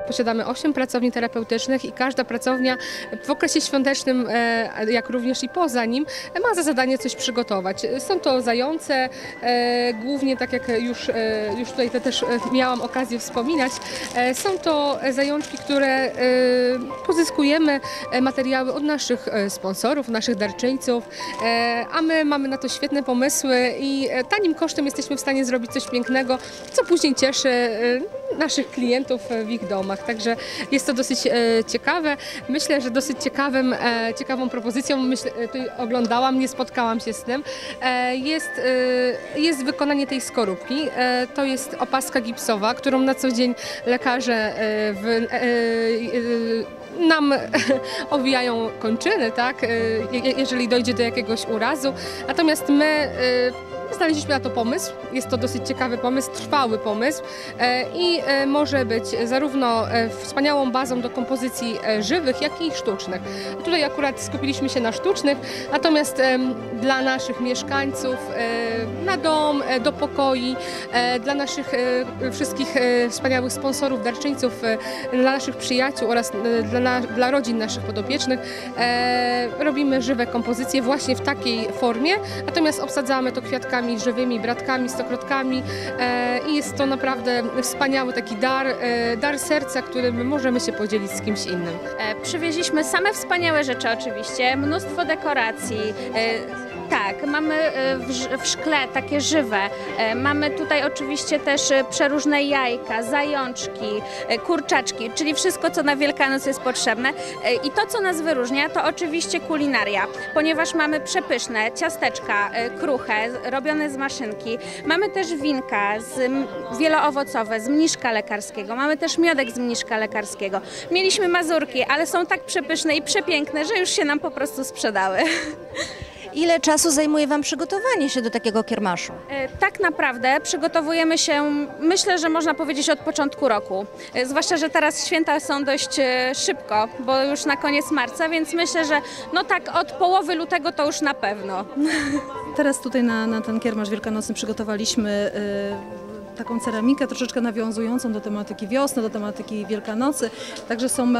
posiadamy 8 pracowni terapeutycznych i każda pracownia w okresie świątecznym, jak również i poza nim, ma za zadanie coś przygotować. Są to zające, głównie tak jak już tutaj też miałam okazję wspominać, są to zajączki, które pozyskujemy materiały od naszych sponsorów, naszych darczyńców, a my mamy na to świetne pomysły i tanim kosztem jesteśmy w stanie zrobić coś pięknego, co później cieszy naszych klientów w ich domach. Także jest to dosyć ciekawe. Myślę, że dosyć ciekawą propozycją, tutaj oglądałam, nie spotkałam się z tym, jest wykonanie tej skorupki. To jest opaska gipsowa, którą na co dzień lekarze nam owijają kończyny, tak? Jeżeli dojdzie do jakiegoś urazu. Natomiast my znaleźliśmy na to pomysł. Jest to dosyć ciekawy pomysł, trwały pomysł i może być zarówno wspaniałą bazą do kompozycji żywych, jak i sztucznych. Tutaj akurat skupiliśmy się na sztucznych, natomiast dla naszych mieszkańców, na dom, do pokoi, dla naszych wszystkich wspaniałych sponsorów, darczyńców, dla naszych przyjaciół oraz dla rodzin naszych podopiecznych robimy żywe kompozycje właśnie w takiej formie, natomiast obsadzamy to kwiatkami żywymi, bratkami, stokrotkami i jest to naprawdę wspaniały taki dar serca, którym możemy się podzielić z kimś innym. Przywieźliśmy same wspaniałe rzeczy oczywiście, mnóstwo dekoracji. Tak, mamy w szkle takie żywe. Mamy tutaj oczywiście też przeróżne jajka, zajączki, kurczaczki, czyli wszystko, co na Wielkanoc jest potrzebne. I to, co nas wyróżnia, to oczywiście kulinaria, ponieważ mamy przepyszne ciasteczka, kruche, robione z maszynki. Mamy też winka wieloowocowe z mniszka lekarskiego. Mamy też miodek z mniszka lekarskiego. Mieliśmy mazurki, ale są tak przepyszne i przepiękne, że już się nam po prostu sprzedały. Ile czasu zajmuje Wam przygotowanie się do takiego kiermaszu? Tak naprawdę przygotowujemy się, myślę, że można powiedzieć od początku roku. Zwłaszcza, że teraz święta są dość szybko, bo już na koniec marca, więc myślę, że no tak od połowy lutego to już na pewno. Teraz tutaj na ten kiermasz wielkanocny przygotowaliśmy taką ceramikę troszeczkę nawiązującą do tematyki wiosny, do tematyki Wielkanocy. Także są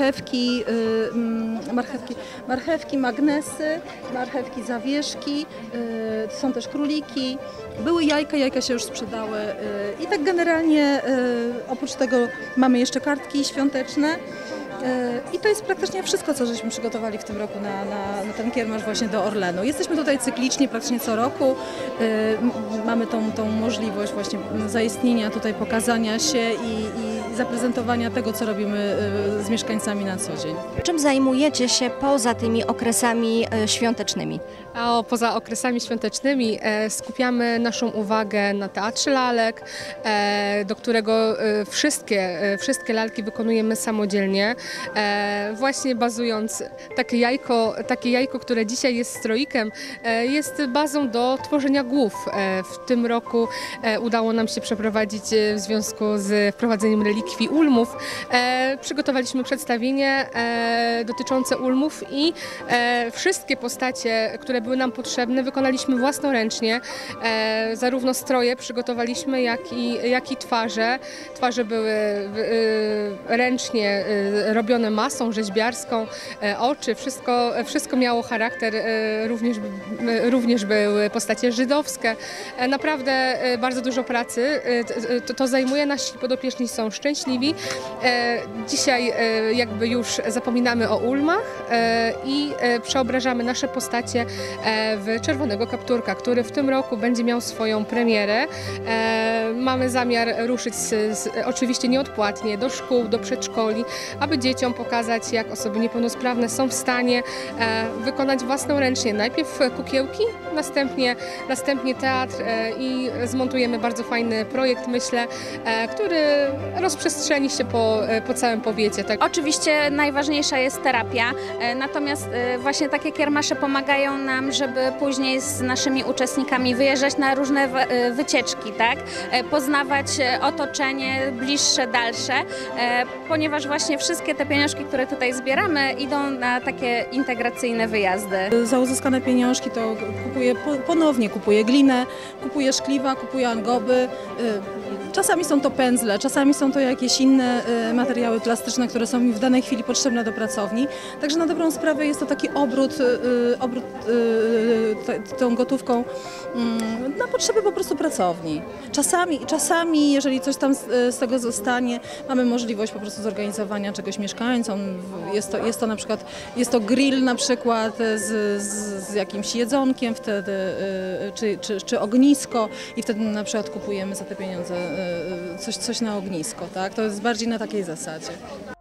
marchewki, magnesy, marchewki zawieszki, są też króliki, były jajka się już sprzedały i tak generalnie oprócz tego mamy jeszcze kartki świąteczne. I to jest praktycznie wszystko, co żeśmy przygotowali w tym roku na ten kiermasz właśnie do Orlenu. Jesteśmy tutaj cyklicznie, praktycznie co roku. Mamy tą możliwość właśnie zaistnienia tutaj, pokazania się i zaprezentowania tego, co robimy z mieszkańcami na co dzień. Czym zajmujecie się poza tymi okresami świątecznymi? Poza okresami świątecznymi skupiamy naszą uwagę na Teatrze Lalek, do którego wszystkie lalki wykonujemy samodzielnie. Właśnie bazując, takie jajko, które dzisiaj jest stroikiem, jest bazą do tworzenia głów. W tym roku udało nam się przeprowadzić w związku z wprowadzeniem relikwii ulmów. Przygotowaliśmy przedstawienie dotyczące ulmów i wszystkie postacie, które były nam potrzebne, wykonaliśmy własnoręcznie. Zarówno stroje przygotowaliśmy, jak i twarze. Twarze były ręcznie robione masą rzeźbiarską, oczy, wszystko miało charakter, również były postacie żydowskie. Naprawdę bardzo dużo pracy to zajmuje, nasi podopieczni są szczęśliwi. Dzisiaj jakby już zapominamy o ulmach i przeobrażamy nasze postacie w Czerwonego Kapturka, który w tym roku będzie miał swoją premierę. Mamy zamiar ruszyć oczywiście nieodpłatnie do szkół, do przedszkoli, aby dzieciom pokazać, jak osoby niepełnosprawne są w stanie wykonać własnoręcznie najpierw kukiełki, następnie teatr i zmontujemy bardzo fajny projekt, myślę, który rozprzestrzeni się po całym powiecie. Tak. Oczywiście najważniejsza jest terapia, natomiast właśnie takie kiermasze pomagają nam, żeby później z naszymi uczestnikami wyjeżdżać na różne wycieczki, tak? Poznawać otoczenie bliższe, dalsze, ponieważ właśnie wszystkie te pieniążki, które tutaj zbieramy, idą na takie integracyjne wyjazdy. Za uzyskane pieniążki to ponownie kupuję glinę, kupuję szkliwa, kupuję angoby, Czasami są to pędzle, czasami są to jakieś inne materiały plastyczne, które są mi w danej chwili potrzebne do pracowni. Także na dobrą sprawę jest to taki obrót tą gotówką na potrzeby po prostu pracowni. Czasami, jeżeli coś tam z tego zostanie, mamy możliwość po prostu zorganizowania czegoś mieszkańcom. Jest to na przykład, jest to grill na przykład z jakimś jedzonkiem wtedy, czy ognisko i wtedy na przykład kupujemy za te pieniądze coś na ognisko, tak? To jest bardziej na takiej zasadzie.